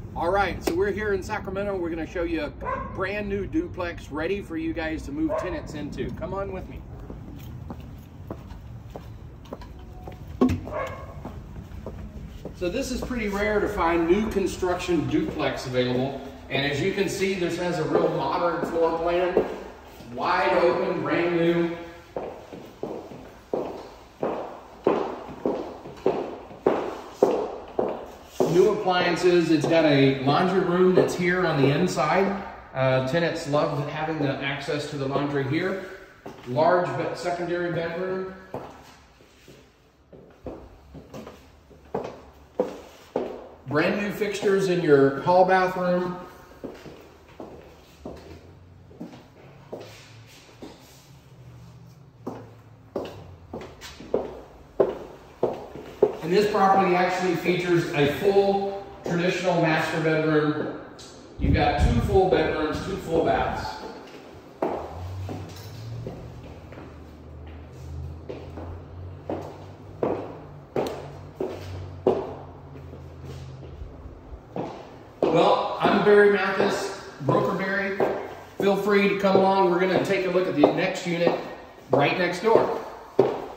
All right, so we're here in Sacramento. We're going to show you a brand new duplex ready for you guys to move tenants into. Come on with me. So this is pretty rare to find new construction duplex available. And as you can see, this has a real modern floor plan. Wide open, brand new. New appliances. It's got a laundry room that's here on the inside. Tenants love having the access to the laundry here. Large secondary bedroom. Brand new fixtures in your hall bathroom. And this property actually features a full traditional master bedroom. You've got 2 full bedrooms, 2 full baths. Well, I'm Barry Mathis, Broker Barry. Feel free to come along. We're going to take a look at the next unit right next door.